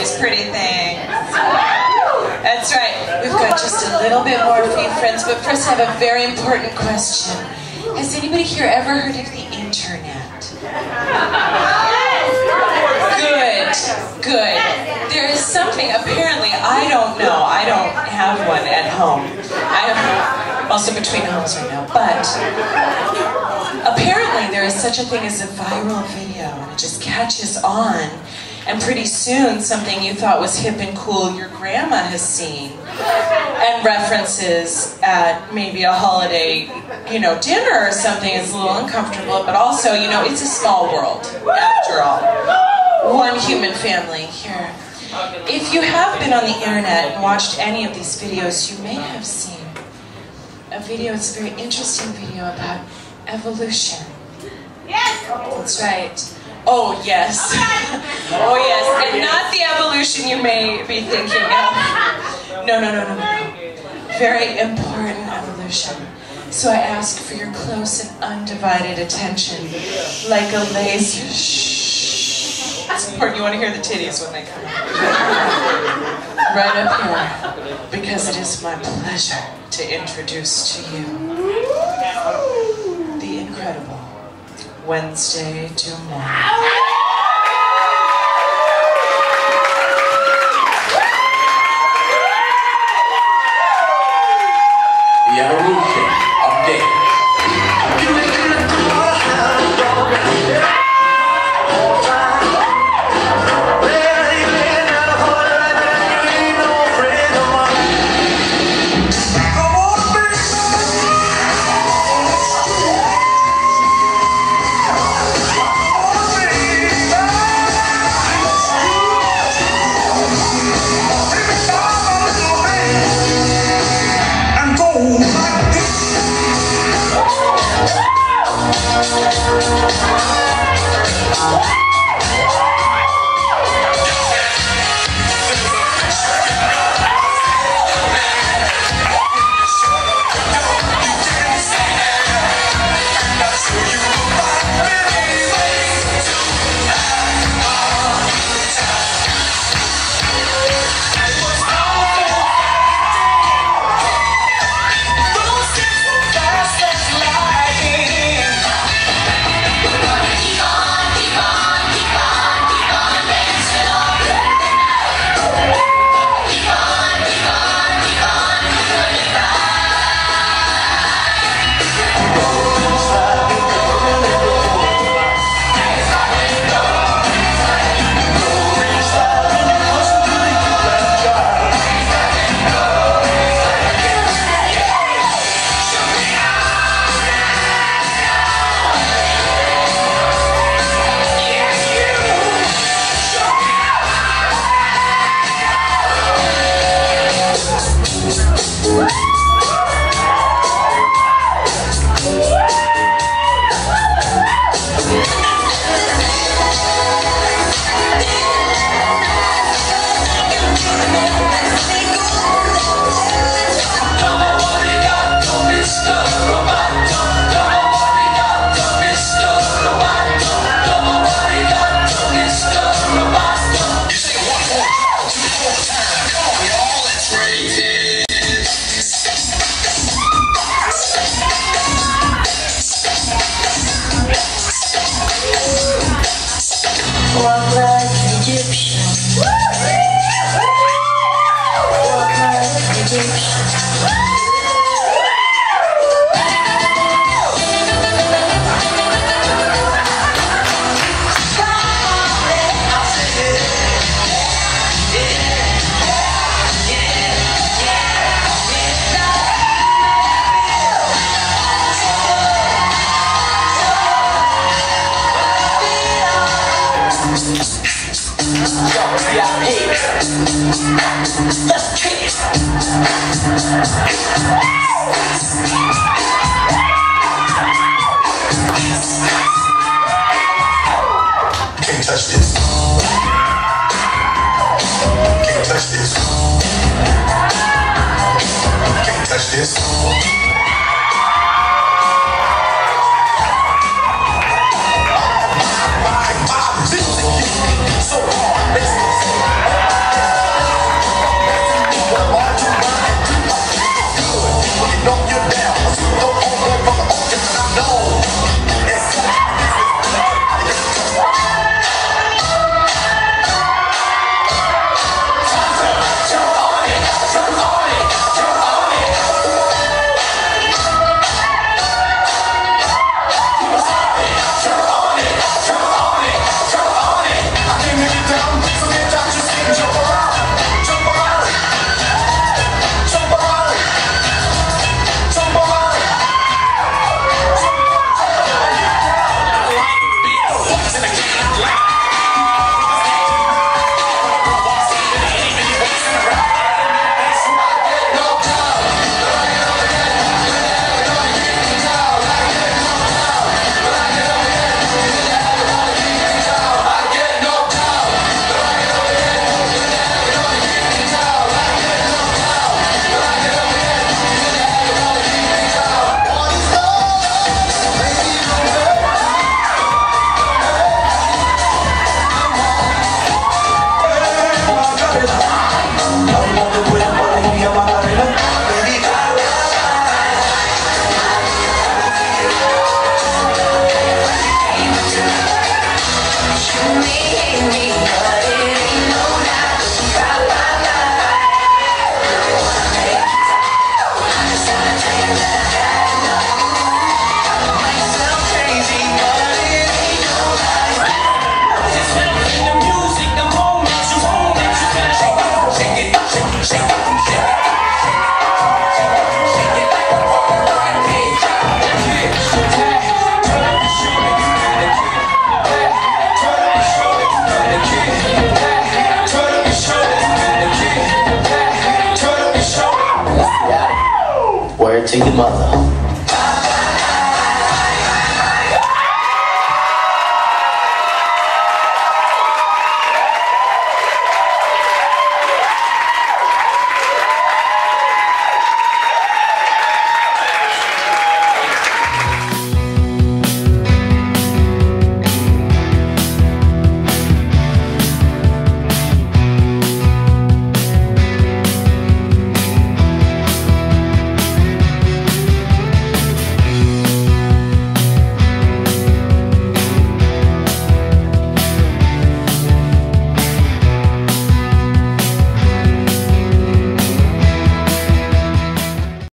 these pretty things. That's right. We've got just a little bit more for you, friends, but first I have a very important question. Has anybody here ever heard of the internet? Good. There is something, apparently, I don't know. I don't have one at home. I am also between homes right now, but apparently there is such a thing as a viral video, and it just catches on, and pretty soon something you thought was hip and cool your grandma has seen, and references at maybe a holiday, dinner or something is a little uncomfortable, but also, it's a small world, after all. One human family here. If you have been on the internet and watched any of these videos, you may have seen a video, it's a very interesting video about evolution. Yes! That's right. Oh, yes. Oh, yes. And not the evolution you may be thinking of. No. Very important evolution. So I ask for your close and undivided attention, like a laser. Shh. It's important. You want to hear the titties when they come out. Right up here, because it is my pleasure to introduce to you the incredible Wednesday Dumont. The evolution of dance. Walk like an Egyptian. Walk like an Egyptian. Let's kick it. Can't touch this. Can't touch this. Can't touch this. So hard, to your mother.